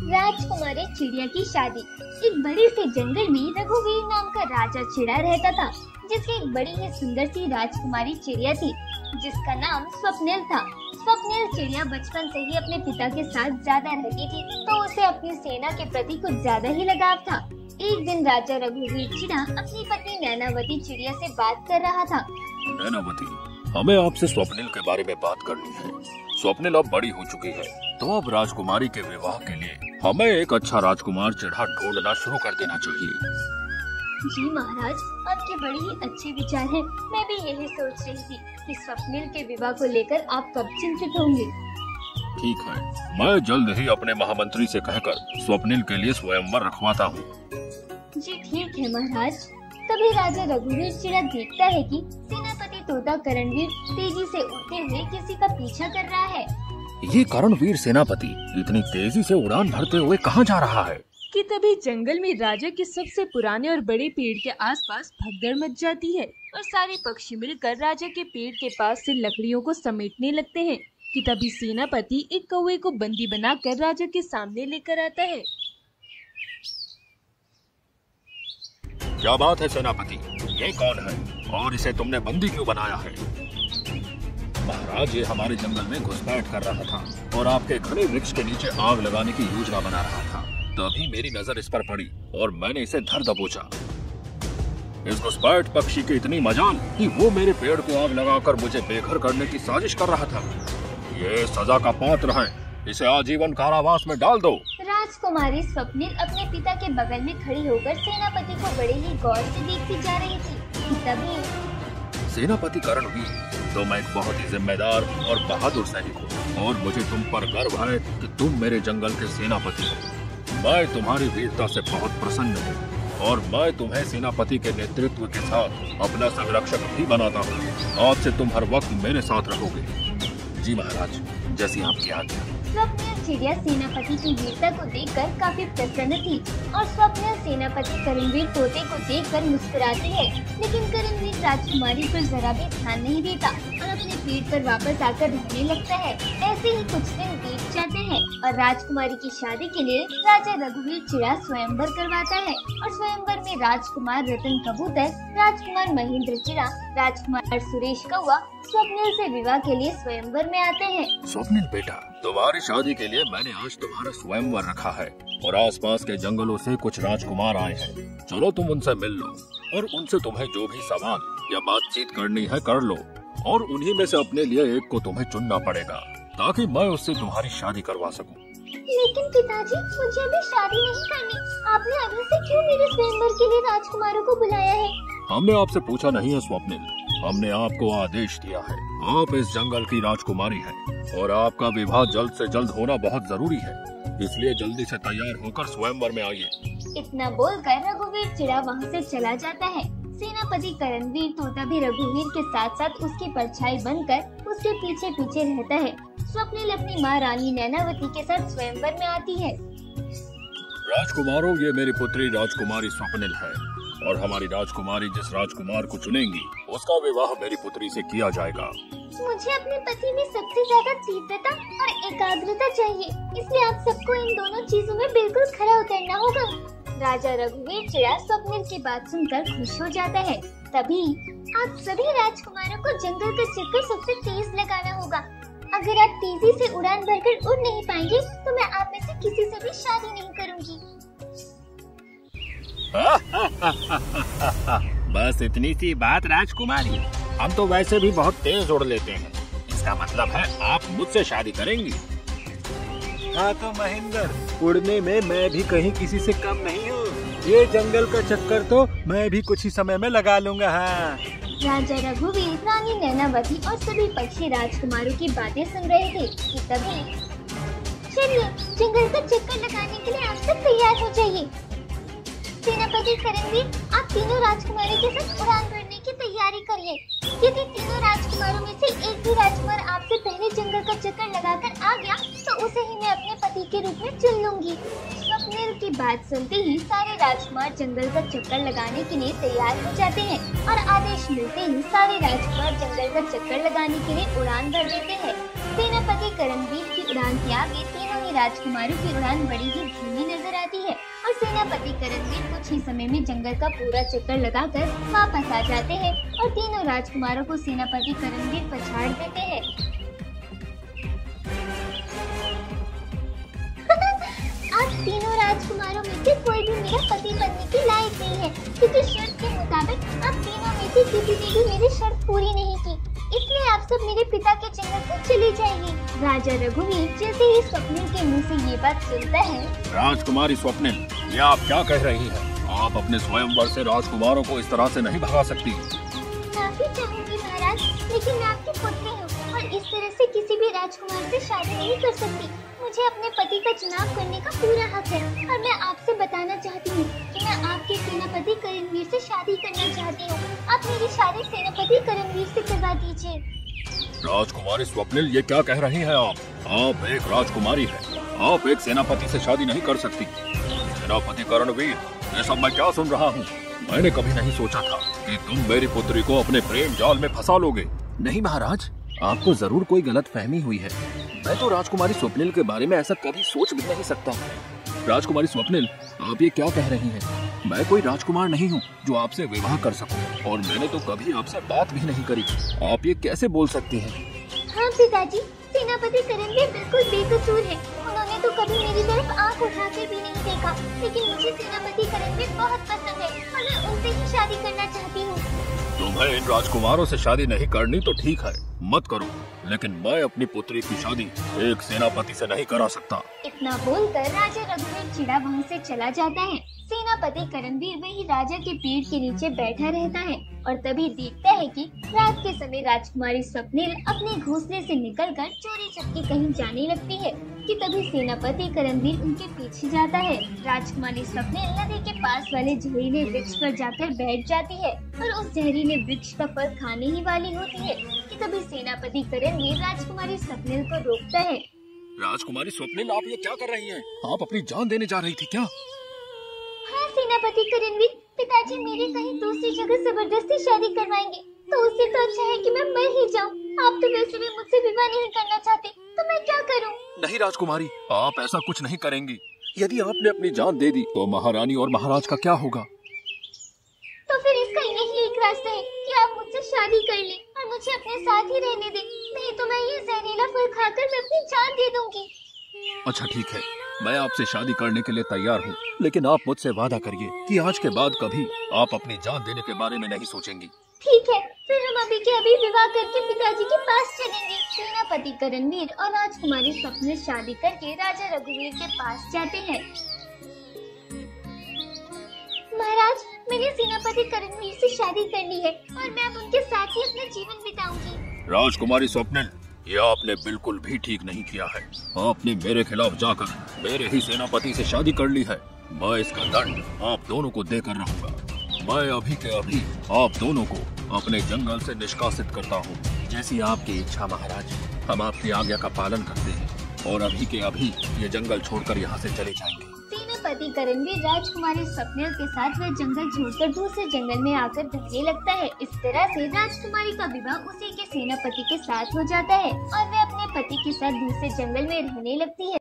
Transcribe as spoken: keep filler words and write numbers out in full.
राजकुमारी चिड़िया की शादी। एक बड़े से जंगल में रघुवीर नाम का राजा चिड़ा रहता था, जिसकी एक बड़ी ही सुंदर सी राजकुमारी चिड़िया थी, जिसका नाम स्वप्निल था। स्वप्निल चिड़िया बचपन से ही अपने पिता के साथ ज्यादा रहती थी, तो उसे अपनी सेना के प्रति कुछ ज्यादा ही लगाव था। एक दिन राजा रघुवीर चिड़ा अपनी पत्नी नैनावती चिड़िया से बात कर रहा था। नैनावती, हमें आपसे स्वप्निल के बारे में बात करनी है। स्वप्निल अब बड़ी हो चुकी है, तो अब राजकुमारी के विवाह के लिए हमें एक अच्छा राजकुमार चिड़ा ढूंढना शुरू कर देना चाहिए। जी महाराज, आपके बड़े ही अच्छे विचार हैं। मैं भी यही सोच रही थी कि स्वप्निल के विवाह को लेकर आप कब चिंतित होंगे। ठीक है, मैं जल्द ही अपने महामंत्री से कहकर स्वप्निल के लिए स्वयंवर रखवाता हूँ। जी ठीक है महाराज। तभी राजा रघुवीर चिड़ा देखता है कि सेनापति तोता करणवीर तेजी से उड़ते हुए किसी का पीछा कर रहा है। ये करणवीर सेनापति इतनी तेजी से उड़ान भरते हुए कहाँ जा रहा है? कि तभी जंगल में राजा के सबसे पुराने और बड़े पेड़ के आसपास भगदड़ मच जाती है और सारे पक्षी मिलकर राजा के पेड़ के पास से लकड़ियों को समेटने लगते हैं। कि तभी सेनापति एक कौवे को बंदी बनाकर राजा के सामने लेकर आता है। क्या बात है सेनापति, ये कौन है और इसे तुमने बंदी क्यों बनाया है? महाराज, ये हमारे जंगल में घुसपैठ कर रहा था और आपके घने वृक्ष के नीचे आग लगाने की योजना बना रहा था। तभी मेरी नजर इस पर पड़ी और मैंने इसे धर दबोचा। इस घुसपैठ पक्षी की इतनी मजाल कि वो मेरे पेड़ को आग लगाकर मुझे बेघर करने की साजिश कर रहा था। ये सजा का पात्र है, इसे आजीवन कारावास में डाल दो। राजकुमारी स्वप्निल अपने पिता के बगल में खड़ी होकर सेनापति को बड़े ही गौर से देखती जा रही थी। तभी सेनापति करणवीर, तो मैं एक बहुत ही जिम्मेदार और बहादुर सैनिक हूँ और मुझे तुम पर गर्व है कि तुम मेरे जंगल के सेनापति हो। मैं तुम्हारी वीरता से बहुत प्रसन्न हूँ और मैं तुम्हें सेनापति के नेतृत्व के साथ अपना संरक्षक भी बनाता हूँ। आज से तुम हर वक्त मेरे साथ रहोगे। जी महाराज, जैसी आपकी आज्ञा। स्वप्निल चिड़िया सेनापति की वीरता को देखकर काफी प्रसन्न थी और स्वप्निल सेनापति करणवीर तोते को देखकर मुस्कुराती है, लेकिन करणवीर राजकुमारी पर जरा भी ध्यान नहीं देता और अपने पेड़ पर वापस आकर रहने लगता है। ऐसे ही कुछ दिन बीत जाते हैं और राजकुमारी की शादी के लिए राजा रघुवीर चिड़ा स्वयंवर करवाता है और स्वयंवर में राजकुमार रतन कबूतर, राजकुमार महेंद्र चिड़ा, राजकुमार सुरेश कौवा स्वप्निल से विवाह के लिए स्वयंवर में आते हैं। स्वप्निल बेटा, तुम्हारी शादी के लिए मैंने आज तुम्हारा स्वयंवर रखा है और आसपास के जंगलों से कुछ राजकुमार आए हैं। चलो तुम उनसे मिल लो और उनसे तुम्हें जो भी सवाल या बातचीत करनी है कर लो और उन्हीं में से अपने लिए एक को तुम्हें चुनना पड़ेगा ताकि मैं उससे तुम्हारी शादी करवा सकूं। लेकिन पिताजी, मुझे अभी शादी नहीं करनी। आपने अभी से क्यों मेरे स्वयंवर के लिए राजकुमारों को बुलाया है? हमने आपसे पूछा नहीं है स्वप्निल, हमने आपको आदेश दिया है। आप इस जंगल की राजकुमारी हैं और आपका विवाह जल्द से जल्द होना बहुत जरूरी है, इसलिए जल्दी से तैयार होकर स्वयंवर में आइए। इतना बोलकर रघुवीर चिड़ा वहाँ से चला जाता है। सेनापति करणवीर तोता भी रघुवीर के साथ साथ उसकी परछाई बनकर उसके पीछे पीछे रहता है। स्वप्निल अपनी माँ रानी नैनावती के साथ स्वयंवर में आती है। राजकुमारों, ये मेरी पुत्री राजकुमारी स्वप्निल है और हमारी राजकुमारी जिस राजकुमार को चुनेंगी उसका विवाह मेरी पुत्री से किया जाएगा। मुझे अपने पति में सबसे ज्यादा तीव्रता और एकाग्रता चाहिए, इसलिए आप सबको इन दोनों चीजों में बिल्कुल खरा उतरना होगा। राजा रघुवीर चिड़ा स्वप्निल की बात सुनकर खुश हो जाता है। तभी आप सभी राजकुमारों को जंगल का चक्कर सबसे तेज लगाना होगा। अगर आप तेजी से उड़ान भरकर उड़ नहीं पाएंगे तो मैं आप में से किसी से भी शादी नहीं करूंगी। बस इतनी सी बात राजकुमारी, हम तो वैसे भी बहुत तेज उड़ लेते हैं। इसका मतलब है आप मुझसे शादी करेंगी? हाँ तो महेंद्र, उड़ने में मैं भी कहीं किसी से कम नहीं हूँ। ये जंगल का चक्कर तो मैं भी कुछ ही समय में लगा लूंगा। हाँ। राजा रघुवीर, रानी नैनावती और सभी पक्षी राजकुमारों की बातें सुन रहे थे कि तभी चलिए जंगल का चक्कर लगाने के लिए आप सब तैयार हो जाइए। सेनापति करणवीर, आप तीनों राजकुमारी के साथ उड़ान भरने की तैयारी करिए। यदि तीनों राजकुमारों में से एक भी राजकुमार आपसे पहले जंगल का चक्कर लगाकर आ गया तो उसे ही मैं अपने पति के रूप में चुन लूंगी। स्वप्निल की बात सुनते ही सारे राजकुमार जंगल का चक्कर लगाने के लिए तैयार हो जाते हैं और आदेश मिलते ही सारे राजकुमार जंगल का चक्कर लगाने के लिए उड़ान भर देते हैं। सेनापति करणवीर की उड़ान के आगे तीनों ही राजकुमारों की उड़ान बड़ी ही धीमी नजर आती है और सेनापति करणवीर कुछ ही समय में जंगल का पूरा चक्कर लगाकर वापस आ जाते हैं और तीनों राजकुमारों को सेनापति करणवीर पछाड़ देते हैं। आप तीनों राजकुमारों में से कोई भी मेरा पति बनने के लायक नहीं है, क्योंकि शर्त के मुताबिक आप तीनों में से किसी ने भी मेरी शर्त पूरी नहीं की, इसलिए आप सब मेरे पिता के जंगल से चले जाइए। राजा रघुवीर जैसे ही स्वप्निल के मुंह से ये बात सुनता है। राजकुमारी स्वप्निल, ये आप क्या कह रही हैं? आप अपने स्वयंवर से राजकुमारों को इस तरह से नहीं भगा सकती। माफी चाहूंगी महाराज, लेकिन मैं आपकी पुत्री हूँ और इस तरह से किसी भी राजकुमार से शादी नहीं कर सकती। मुझे अपने पति का चुनाव करने का पूरा हक है और मैं आपसे बताना चाहती हूँ कि मैं आपके सेनापति करणवीर से शादी करना चाहती हूँ। आप मेरी शादी सेनापति करणवीर से करवा दीजिए। राजकुमारी स्वप्निल, ये क्या कह रही हैं आप? आप एक राजकुमारी हैं, आप एक सेनापति से शादी नहीं कर सकती। सेनापति करणवीर, ये सब मैं क्या सुन रहा हूँ? मैंने कभी नहीं सोचा था कि तुम मेरी पुत्री को अपने प्रेम जाल में फंसा लोगे। नहीं महाराज, आपको जरूर कोई गलत फहमी हुई है। मैं तो राजकुमारी स्वप्निल के बारे में ऐसा कभी सोच भी नहीं सकता। राजकुमारी स्वप्निल, आप ये क्या कह रही हैं? मैं कोई राजकुमार नहीं हूँ जो आपसे विवाह कर सकूं, और मैंने तो कभी आपसे बात भी नहीं करी। आप ये कैसे बोल सकती हैं? हाँ पिताजी, सेनापति करणवीर बिल्कुल बेकसूर है। उन्होंने तो कभी मेरी तरफ आंख उठाकर भी नहीं देखा, लेकिन मुझे सेनापति करणवीर बहुत पसंद है और मैं उनसे ही शादी करना चाहती हूँ। तुम्हें इन राजकुमारों से शादी नहीं करनी तो ठीक है, मत करो, लेकिन मैं अपनी पुत्री की शादी एक सेनापति से नहीं करा सकता। इतना बोलकर राजा रघुवीर चिड़ा वहाँ से चला जाता है। सेनापति करणवीर वही राजा के पेड़ के नीचे बैठा रहता है और तभी देखता है कि रात के समय राजकुमारी स्वप्निल अपने घोंसले से निकलकर चोरी चुपके कहीं जाने लगती है कि तभी सेनापति करणवीर उनके पीछे जाता है। राजकुमारी स्वप्निल नदी के पास वाले जहरीले वृक्ष पर जाकर बैठ जाती है और उस जहरीले वृक्ष का फल खाने ही वाली होती है कि तभी सेनापति करणवीर राजकुमारी स्वप्निल को रोकता है। राजकुमारी स्वप्निल, आप ये क्या कर रही हैं? आप अपनी जान देने जा रही थी क्या? हाँ सेनापति करणवीर, पिताजी मेरी कहीं दूसरी जगह जबरदस्ती शादी करवाएंगे तो उससे तो अच्छा है कि मैं मर ही जाऊं। आप तो वैसे भी मुझसे विवाह नहीं करना चाहते, तो मैं क्या करूं? नहीं राजकुमारी, आप ऐसा कुछ नहीं करेंगी। यदि आपने अपनी जान दे दी तो महारानी और महाराज का क्या होगा? तो फिर इसका यही एक रास्ता है कि आप मुझसे शादी कर लें और मुझे अपने साथ ही रहने दें, नहीं तो मैं ये जहरीला फल खाकर मैं अपनी जान दे दूंगी। अच्छा ठीक है, मैं आपसे शादी करने के लिए तैयार हूँ, लेकिन आप मुझसे वादा करिए कि आज के बाद कभी आप अपनी जान देने के बारे में नहीं सोचेंगी। ठीक है, फिर हम अभी के अभी विवाह करके पिताजी के पास चलेंगे। सेनापति करणवीर और राजकुमारी स्वप्निल शादी करके राजा रघुवीर के पास जाते हैं। महाराज, मैंने सेनापति करणवीर से शादी कर ली है और मैं अब उनके साथ ही अपना जीवन बिताऊंगी। राजकुमारी स्वप्निल, ये आपने बिल्कुल भी ठीक नहीं किया है। आपने मेरे खिलाफ जाकर मेरे ही सेनापति से शादी कर ली है। मैं इसका दंड आप दोनों को देकर रहूंगा। मैं अभी के अभी आप दोनों को अपने जंगल से निष्कासित करता हूँ। जैसी आपकी इच्छा महाराज, हम आपकी आज्ञा का पालन करते हैं और अभी के अभी ये जंगल छोड़कर यहाँ से चले जाएंगे। सेनापति करणवीर राजकुमारी स्वप्निल के साथ वह जंगल छोड़कर दूसरे जंगल में आकर रहने लगता है। इस तरह से राजकुमारी का विवाह उसी के सेनापति के साथ हो जाता है और वह अपने पति के साथ दूसरे जंगल में रहने लगती है।